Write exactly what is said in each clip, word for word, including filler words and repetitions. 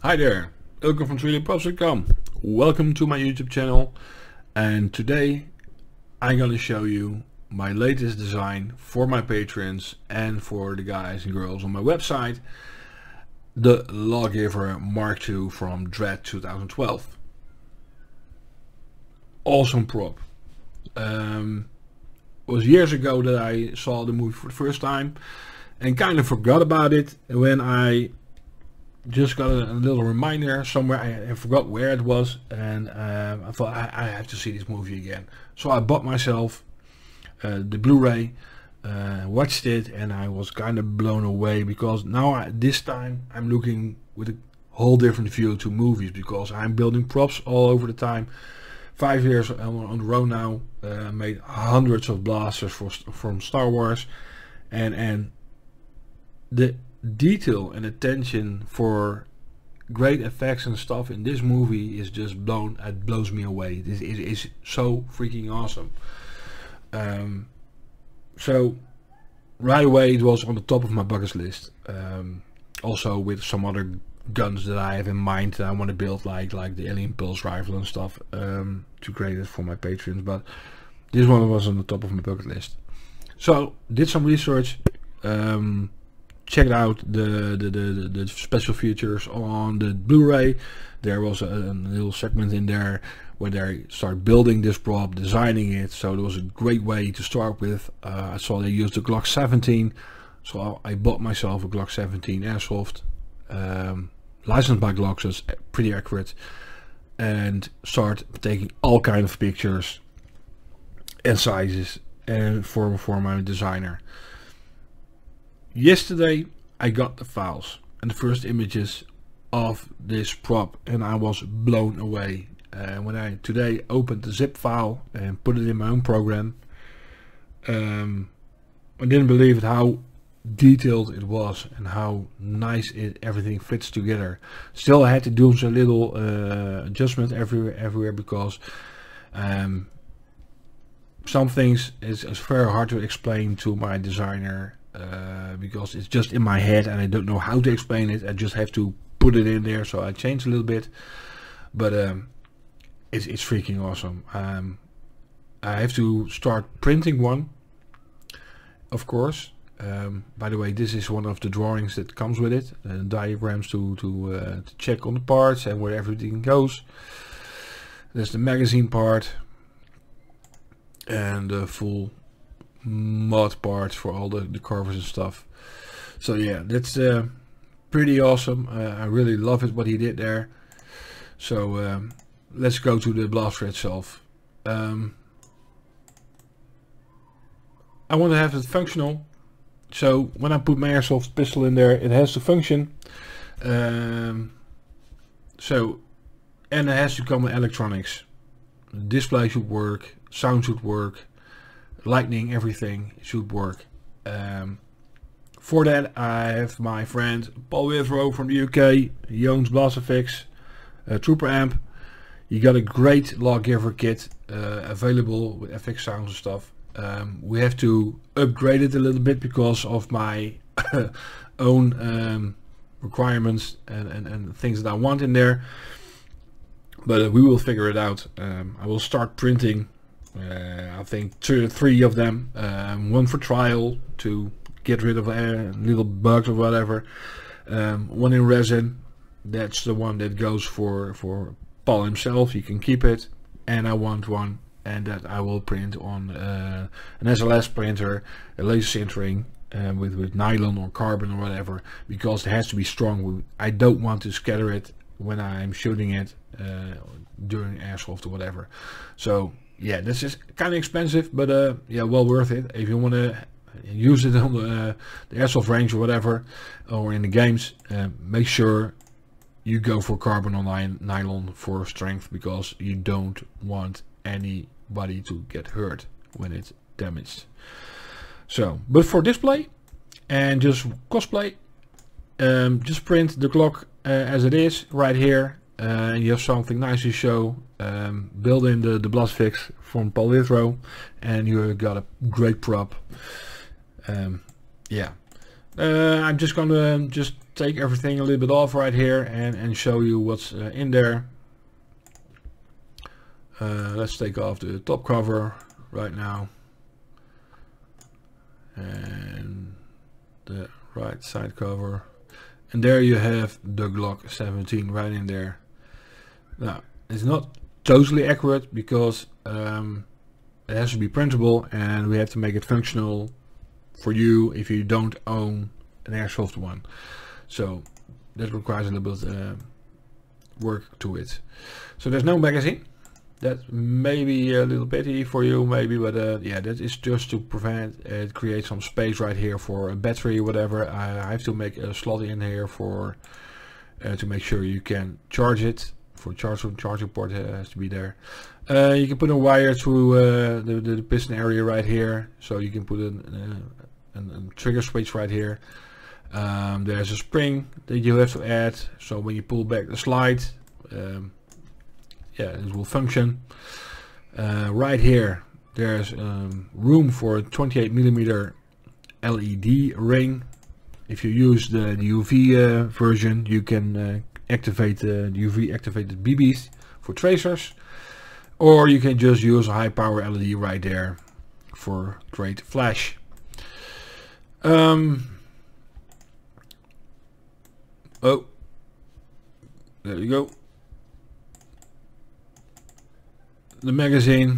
Hi there, Ilke from three D props dot com. Welcome to my YouTube channel, and today I'm gonna show you my latest design for my patrons and for the guys and girls on my website, the Lawgiver Mark two from Dredd two thousand twelve. Awesome prop. Um, it was years ago that I saw the movie for the first time and kind of forgot about it. When I just got a, a little reminder somewhere, I, I forgot where it was, and um, I thought I, I have to see this movie again. So I bought myself uh, the Blu-ray, uh, watched it, and I was kind of blown away, because now I, this time I'm looking with a whole different view to movies, because I'm building props all over the time. Five years on, on the road now, uh, made hundreds of blasters for, from Star Wars, and and the detail and attention for great effects and stuff in this movie is just blown it blows me away. This is, is so freaking awesome. Um, so right away it was on the top of my bucket list, um, also with some other guns that I have in mind that I want to build, like like the Alien Pulse rifle and stuff, um, to create it for my patrons, but this one was on the top of my bucket list. So did some research, um, checked out the, the, the, the special features on the Blu-ray. There was a, a little segment in there where they start building this prop, designing it, so it was a great way to start with. uh, I saw they used the Glock seventeen, so I bought myself a Glock seventeen airsoft, um, licensed by Glock, so it's pretty accurate, and start taking all kind of pictures and sizes and for, for my designer. Yesterday I got the files and the first images of this prop, and I was blown away. Uh, when I today opened the zip file and put it in my own program, um, I didn't believe it how detailed it was and how nice it everything fits together. Still, I had to do some little uh, adjustment everywhere, everywhere because um, some things is, is very hard to explain to my designer. Uh, because it's just in my head and I don't know how to explain it. I just have to put it in there, so I changed a little bit, but um, it's, it's freaking awesome. um, I have to start printing one, of course. Um, by the way, this is one of the drawings that comes with it, and diagrams to, to, uh, to check on the parts and where everything goes. There's the magazine part and the full mod parts for all the, the covers and stuff. So yeah, that's uh, pretty awesome. uh, I really love it what he did there. So um, let's go to the blaster itself. um, I want to have it functional, so when I put my airsoft pistol in there, it has to function. Um, so and it has to come with electronics. The display should work, sound should work, lightning, everything should work. Um, for that I have my friend Paul Withrow from the U K. He owns withBlastFX, a Trooper amp. He got a great Lawgiver kit uh, available with F X sounds and stuff. Um, we have to upgrade it a little bit because of my own um, requirements and, and, and things that I want in there, but uh, we will figure it out. um, I will start printing Uh, I think two or three of them, um, one for trial to get rid of uh, little bugs or whatever, um, one in resin. That's the one that goes for for Paul himself, he can keep it, and I want one and that I will print on uh, an S L S printer, a laser sintering uh, with, with nylon or carbon or whatever, because it has to be strong. I don't want to scatter it when I'm shooting it uh, during airsoft or whatever. So yeah, this is kind of expensive, but uh, yeah, well worth it. If you want to use it on the, uh, the airsoft range or whatever, or in the games, uh, make sure you go for carbon or nylon for strength, because you don't want anybody to get hurt when it's damaged. So, but for display and just cosplay, um, just print the Glock uh, as it is right here. Uh, and you have something nice to show. Um, build in the, the BlastFX from Paul Withrow, and you got a great prop. Um, yeah, Uh, I'm just gonna just take everything a little bit off right here and, and show you what's uh, in there. Uh, let's take off the top cover right now. And the right side cover. And there you have the Glock seventeen right in there. Now, it's not totally accurate because um, it has to be printable and we have to make it functional for you if you don't own an airsoft one. So that requires a little bit uh, work to it. So there's no magazine. That may be a little pity for you maybe, but uh, yeah, that is just to prevent it, create some space right here for a battery or whatever. I have to make a slot in here for uh, to make sure you can charge it. For charge charging port uh, has to be there. Uh, you can put a wire through uh, the, the, the piston area right here, so you can put an, uh, an, a trigger switch right here. Um, there's a spring that you have to add, so when you pull back the slide, um, yeah, it will function. Uh, right here there's um, room for a twenty-eight millimeter L E D ring. If you use the, the U V uh, version, you can uh, activate uh, the U V activated B Bs for tracers, or you can just use a high power L E D right there for great flash. Um, oh, there you go. The magazine,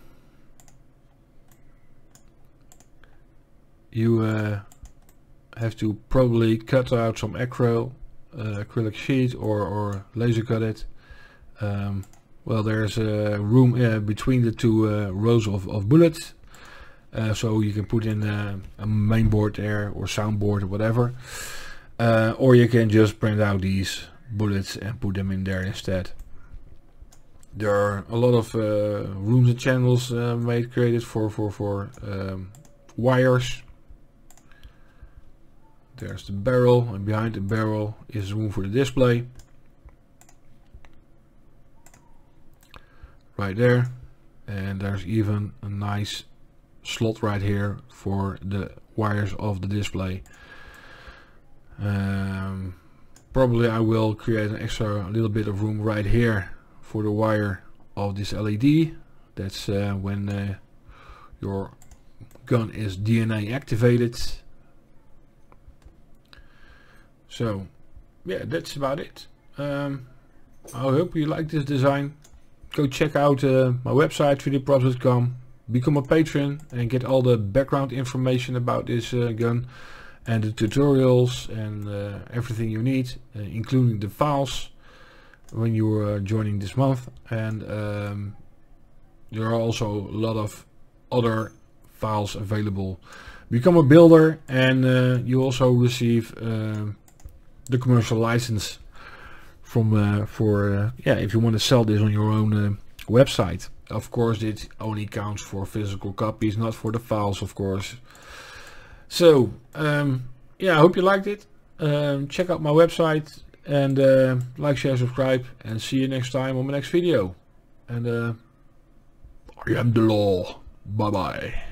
you uh, have to probably cut out some acryl, uh, acrylic sheet or, or laser cut it. Um, well, there's a room uh, between the two uh, rows of, of bullets, uh, so you can put in a, a main board there or soundboard or whatever, uh, or you can just print out these bullets and put them in there instead. There are a lot of uh, rooms and channels uh, made created for for for um, wires. There's the barrel, and behind the barrel is room for the display. Right there, and there's even a nice slot right here for the wires of the display. Um, probably I will create an extra a little bit of room right here for the wire of this L E D. That's uh, when uh, your gun is D N A activated. So yeah, that's about it. um, I hope you like this design. Go check out uh, my website three D props dot com, become a patron and get all the background information about this uh, gun and the tutorials and uh, everything you need, uh, including the files when you are joining this month. And um, there are also a lot of other files available. Become a builder, and uh, you also receive uh, the commercial license from uh, for uh, yeah, if you want to sell this on your own uh, website. Of course, it only counts for physical copies, not for the files, of course. So um, yeah, I hope you liked it. Um, check out my website. And uh, like, share, subscribe, and see you next time on my next video. And uh, I am the law. Bye bye.